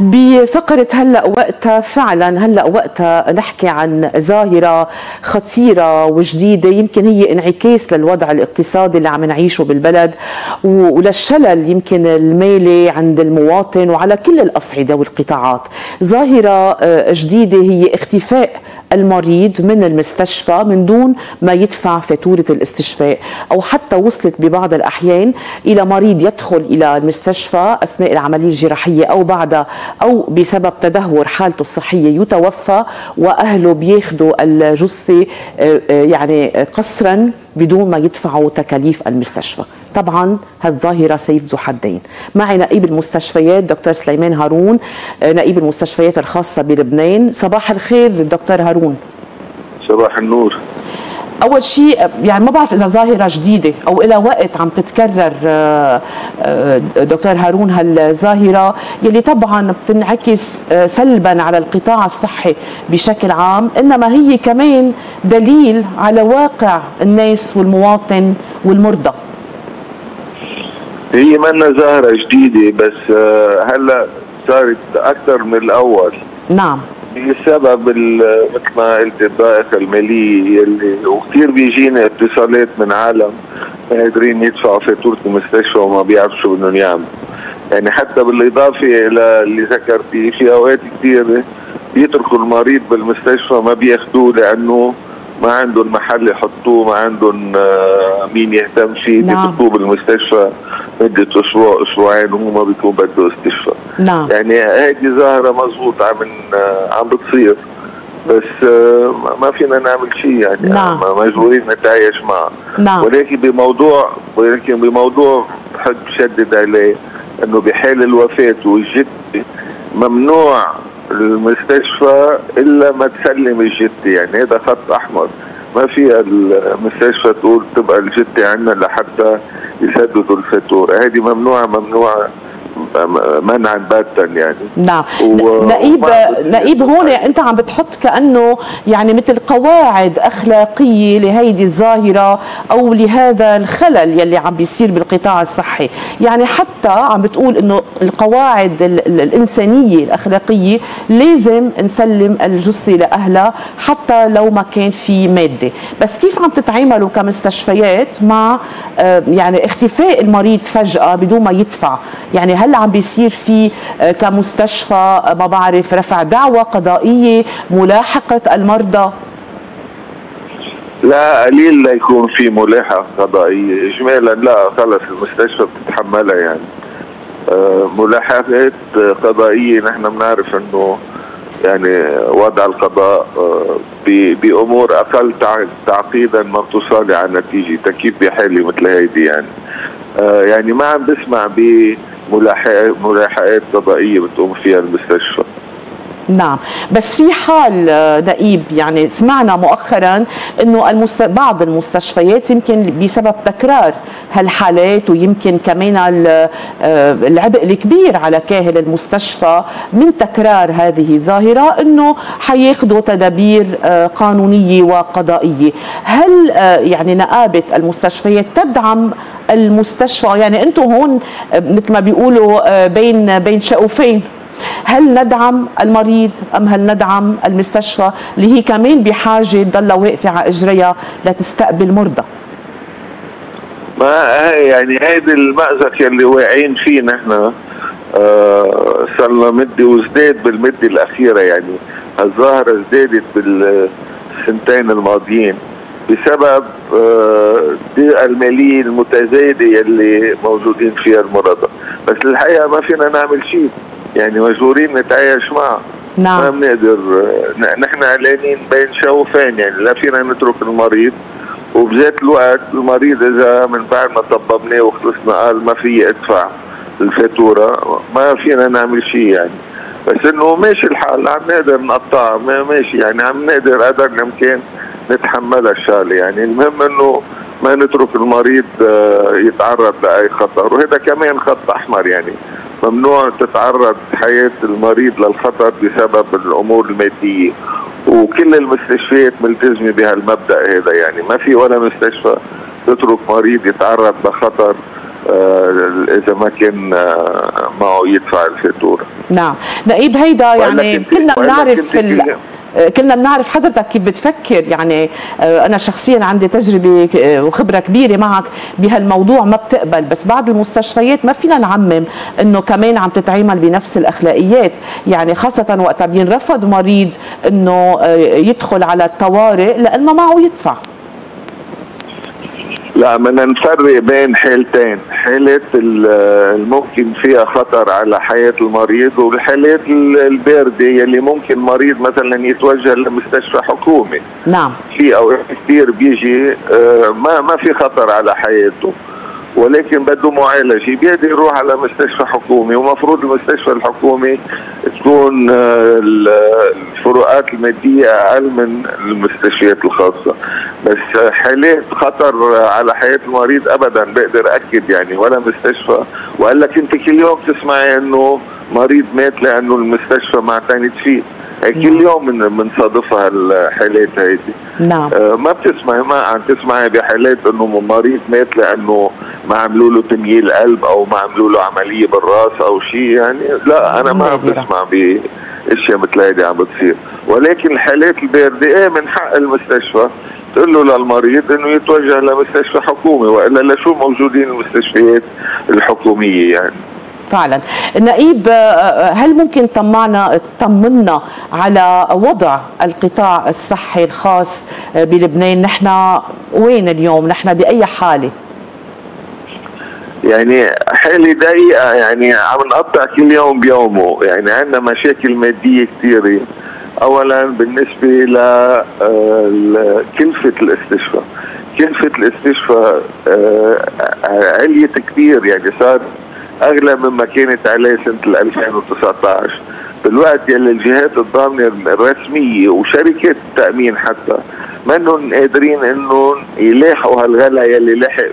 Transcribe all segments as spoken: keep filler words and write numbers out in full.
بفقرة هلأ وقتها فعلا هلأ وقتها نحكي عن ظاهرة خطيرة وجديدة، يمكن هي انعكاس للوضع الاقتصادي اللي عم نعيشه بالبلد وللشلل يمكن المالي عند المواطن وعلى كل الأصعدة والقطاعات. ظاهرة جديدة هي اختفاء المريض من المستشفى من دون ما يدفع فاتورة الاستشفاء، أو حتى وصلت ببعض الأحيان إلى مريض يدخل إلى المستشفى أثناء العملية الجراحية أو بعدها أو بسبب تدهور حالته الصحية يتوفى وأهله بياخدوا الجثة يعني قسرا بدون ما يدفعوا تكاليف المستشفى. طبعا هالظاهرة سيف ذو حدين. معي نائب المستشفيات دكتور سليمان هارون، نائب المستشفيات الخاصة بلبنان. صباح الخير دكتور هارون. صباح النور. أول شيء يعني ما بعرف إذا ظاهرة جديدة أو إلى وقت عم تتكرر دكتور هارون هالظاهرة يلي طبعا بتنعكس سلبا على القطاع الصحي بشكل عام، إنما هي كمان دليل على واقع الناس والمواطن والمرضى. هي منا ظاهرة جديدة بس هلا صارت أكثر من الأول. نعم. بسبب مثل ما قلت الضائقة المالية اللي وكثير بيجينا اتصالات من عالم ما قادرين يدفعوا فاتورة المستشفى وما بيعرفوا شو بدهم يعملوا. يعني حتى بالإضافة إلى اللي ذكرتيه في أوقات كثير بيتركوا المريض بالمستشفى ما بياخذوه لأنه ما عندهم محل يحطوه، ما عندهم مين يهتم فيه. نعم. بيتركوه بالمستشفى مدة أسبوع أسبوعين وهو ما بيكون بده استشفاء. نعم. يعني هذه ظاهرة مضبوط عم عم بتصير، بس ما فينا نعمل شيء يعني. نعم. مجبورين نتعايش معها. نعم. ولكن بموضوع ولكن بموضوع بحب شدد عليه انه بحال الوفاة والجدة ممنوع المستشفى الا ما تسلم الجثة، يعني هذا خط احمر. ما في المستشفى تقول تبقى الجثة عندنا لحتى يسددوا الفاتورة، هذه ممنوعة ممنوعة منعا باتا يعني. نعم. نائب نائب هون انت عم بتحط كانه يعني مثل قواعد اخلاقيه لهيدي الظاهره او لهذا الخلل يلي عم بيصير بالقطاع الصحي، يعني حتى عم بتقول انه القواعد الانسانيه الاخلاقيه لازم نسلم الجثه لاهلها حتى لو ما كان في ماده، بس كيف عم تتعاملوا كمستشفيات مع يعني اختفاء المريض فجاه بدون ما يدفع؟ يعني هل عم بيصير في كمستشفى ما بعرف رفع دعوى قضائية ملاحقة المرضى؟ لا، قليل لا يكون في ملاحقة قضائية اجمالا، لا خلص المستشفى بتتحملها يعني. آه ملاحقات قضائية نحن بنعرف انه يعني وضع القضاء آه بأمور اقل تعقيدا ما بتوصل على نتيجة كيف بحالة مثل هيدي يعني. آه يعني ما عم بسمع ب ملاحقات ملاحقات قضائيه بتقوم فيها المستشفى. نعم، بس في حال نائب يعني سمعنا مؤخرا انه المست... بعض المستشفيات يمكن بسبب تكرار هالحالات ويمكن كمان العبء الكبير على كاهل المستشفى من تكرار هذه الظاهره انه حياخذوا تدابير قانونيه وقضائيه. هل يعني نقابه المستشفيات تدعم المستشفى؟ يعني انتم هون مثل ما بيقولوا بين بين شقوفين، هل ندعم المريض أم هل ندعم المستشفى اللي هي كمان بحاجة تضلها واقفة على إجريها لتستقبل مرضى؟ ما يعني هيدي المأزق اللي واقعين فيه نحن آه صار مدة وازداد بالمدة الأخيرة، يعني الظاهرة ازدادت بالسنتين الماضيين بسبب الضيقة المالية المتزايدة اللي موجودين فيها المرضى، بس الحقيقة ما فينا نعمل شيء يعني، مجبورين نتعايش معه. نعم. ما بنقدر، نحن علانين بين شوفين يعني، لا فينا نترك المريض وبذات الوقت المريض اذا من بعد ما طببناه وخلصنا قال ما في ادفع الفاتوره ما فينا نعمل شيء يعني. بس انه ماشي الحال، عم نقدر نقطعها ماشي يعني، عم نقدر قدر الامكان نتحمل الشغله يعني. المهم انه ما نترك المريض يتعرض لاي خطر، وهذا كمان خط احمر يعني. ممنوع تتعرض حياة المريض للخطر بسبب الأمور المادية، وكل المستشفيات ملتزمة بهالمبدأ هذا يعني. ما في ولا مستشفى تترك مريض يتعرض لخطر اذا ما كان معه يدفع الفاتوره. نعم نقيب، هيدا يعني كلنا بنعرف كلنا بنعرف حضرتك كيف بتفكر. يعني انا شخصيا عندي تجربه وخبره كبيره معك بهالموضوع، ما بتقبل، بس بعض المستشفيات ما فينا نعمم انه كمان عم تتعامل بنفس الاخلاقيات، يعني خاصه وقتها بينرفض مريض انه يدخل على الطوارئ لانه معه يدفع. لا، بدنا نفرق بين حالتين، حالة الممكن فيها خطر على حياة المريض والحالات الباردة يلي ممكن مريض مثلا يتوجه لمستشفى حكومي. نعم. في اوقات كثير بيجي ما ما في خطر على حياته ولكن بده معالجه، بيقدر يروح على مستشفى حكومي، ومفروض المستشفى الحكومي تكون الفروقات المادية أقل من المستشفيات الخاصة. بس حالات خطر على حياة المريض أبدا بقدر أكد يعني ولا مستشفى. وقال لك أنت كل يوم تسمعي أنه مريض مات لأنه المستشفى ما اعتنت فيه، كل يوم بنصادفها الحالات هيدي. نعم. آه ما بتسمعي، ما عم تسمعي بحالات انه مريض مات لانه ما عملوا له تمييل قلب او ما عملوا له عمليه بالراس او شيء، يعني لا انا ما عم بسمع باشياء مثل هيدي عم بتصير. ولكن الحالات البارده ايه من حق المستشفى تقول له للمريض انه يتوجه لمستشفى حكومي، والا لشو موجودين المستشفيات الحكوميه يعني. فعلا. نقيب، هل ممكن طمعنا تطمنا على وضع القطاع الصحي الخاص بلبنان؟ نحن وين اليوم؟ نحن بأي حالة؟ يعني حالة ضيقة، يعني عم نقطع كل يوم بيومه، يعني عندنا مشاكل مادية كثيرة. أولا بالنسبة لكلفة الاستشفاء، كلفة الاستشفاء عليت كثير، يعني صار اغلى مما كانت عليه سنه ألفين وتسعة عشر، بالوقت يلي الجهات الضامنه الرسميه وشركات التامين حتى منهم قادرين انهم يلاحقوا هالغلا يلي لحق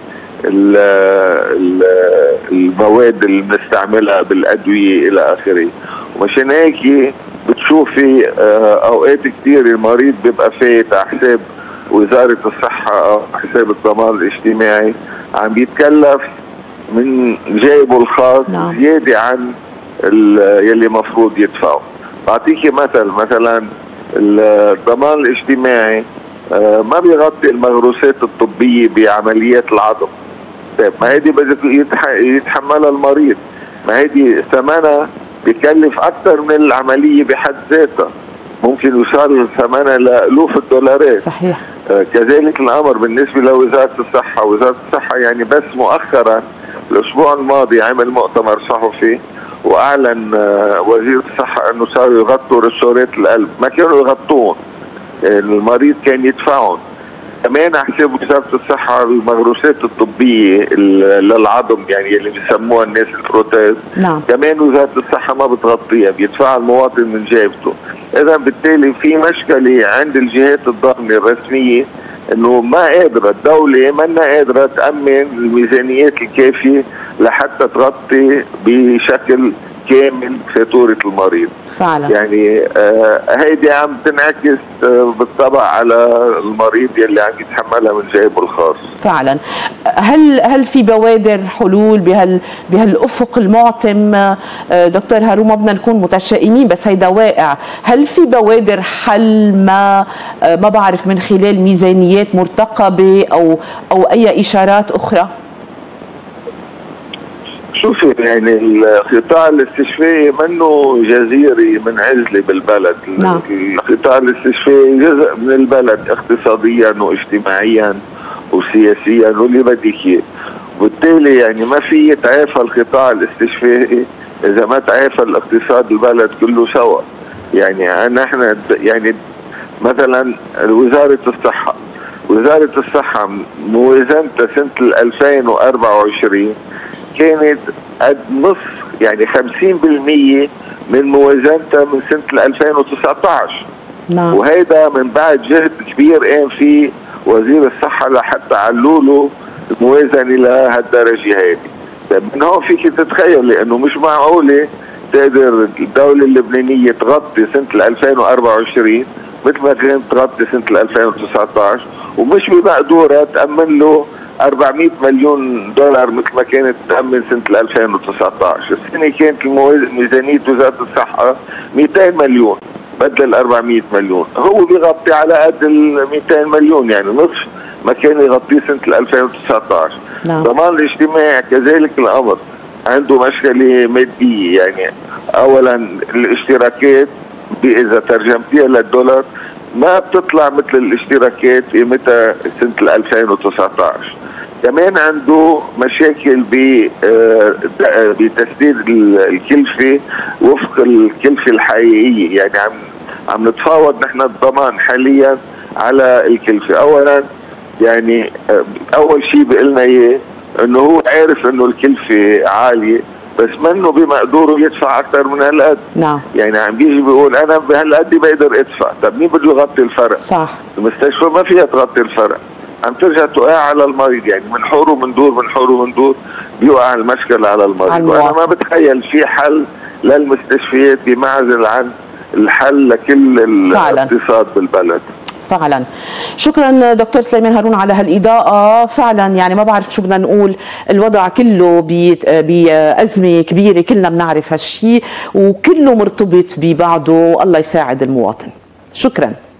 بالمواد اللي بنستعملها بالادويه الى اخره. ومشان هيك بتشوفي اوقات كثير المريض بيبقى فايت على حساب وزاره الصحه او حساب الضمان الاجتماعي عم بيتكلف من جايبه الخاص. نعم. زياده عن يلي مفروض يدفعه. بعطيكي مثل، مثلا الضمان الاجتماعي ما بيغطي المغروسات الطبيه بعمليات العظم. طيب ما هيدي بدك يتحملها المريض، ما هيدي ثمنها بكلف اكثر من العمليه بحد ذاتها، ممكن يوصل ثمنها لالوف الدولارات. صحيح. كذلك الامر بالنسبه لوزاره الصحه. وزاره الصحه يعني بس مؤخرا الاسبوع الماضي عمل مؤتمر صحفي واعلن وزير الصحه انه صاروا يغطوا رسورات القلب، ما كانوا يغطون، المريض كان يدفعهم. كمان على حساب وزاره الصحه المغروسات الطبيه للعظم يعني اللي بيسموها الناس البروتيز. نعم. كمان وزاره الصحه ما بتغطيها، بيدفعها المواطن من جيبته. اذا بالتالي في مشكله عند الجهات الضامنه الرسميه انه ما قادره الدوله منا قادره تامن الميزانيات الكافيه لحتى تغطي بشكل كامل فاتوره المريض. فعلا. يعني آه هيدي عم تنعكس آه بالطبع على المريض يلي عم يتحملها من جيبه الخاص. فعلا. هل هل في بوادر حلول بهال بهالافق المعتم؟ آه دكتور هارون، ما بدنا نكون متشائمين بس هيدا واقع، هل في بوادر حل ما آه ما بعرف من خلال ميزانيات مرتقبه او او اي اشارات اخرى؟ شوفي يعني القطاع الاستشفائي منه جزيرة من عزلة بالبلد. نعم. القطاع الاستشفائي جزء من البلد اقتصاديا واجتماعيا وسياسيا واللي بدك اياه، وبالتالي يعني ما في يتعافى القطاع الاستشفائي اذا ما تعافى الاقتصاد البلد كله سوا. يعني نحن يعني مثلا وزارة الصحة، وزارة الصحة موازنتها سنة ألفين وأربعة وعشرين كانت قد نص، يعني خمسين بالمية من موازنتها من سنة ألفين وتسعة عشر. نعم. وهيدا من بعد جهد كبير قام فيه وزير الصحة لحتى علوا له الموازنة لهالدرجة هيدي. طيب من هون فيك تتخيل لأنه مش معقولة تقدر الدولة اللبنانية تغطي سنة ألفين وأربعة وعشرين مثل ما كانت تغطي سنة ألفين وتسعة عشر، ومش بمقدورها تأمن له أربعمئة مليون دولار مثل ما كانت تأمن سنة ألفين وتسعة عشر. السنة كانت ميزانية وزارة الصحة مئتين مليون بدل ال أربعمئة مليون، هو بيغطي على قد ال مئتين مليون، يعني نصف ما كان يغطيه سنة ألفين وتسعة عشر. نعم. ضمان الاجتماع كذلك الأمر عنده مشكلة مادية، يعني أولا الاشتراكات إذا ترجمتيها للدولار ما بتطلع مثل الاشتراكات قيمتها سنة ألفين وتسعة عشر. كمان عنده مشاكل بتسديد الكلفة وفق الكلفة الحقيقية، يعني عم عم نتفاوض نحن الضمان حاليا على الكلفة. أولا يعني أول شيء بقلنا إياه إنه هو عارف إنه الكلفة عالية بس منه بمقدوره يدفع أكثر من هالقد. نعم. يعني عم بيجي بيقول أنا بهالقد بقدر أدفع، طب مين بده يغطي الفرق؟ صح. المستشفى ما فيها تغطي الفرق، عم ترجع توقع على المريض، يعني من حور ومن دور من حور ومن دور بيوقع المشكلة على المريض. وأنا ما بتخيل في حل للمستشفيات بمعزل عن الحل لكل الاقتصاد بالبلد. فعلا. شكرا دكتور سليمان هارون على هالإضاءة. فعلا يعني ما بعرف شو بدنا نقول، الوضع كله بأزمة كبيرة، كلنا بنعرف هالشيء وكله مرتبط ببعضه، الله يساعد المواطن. شكرا.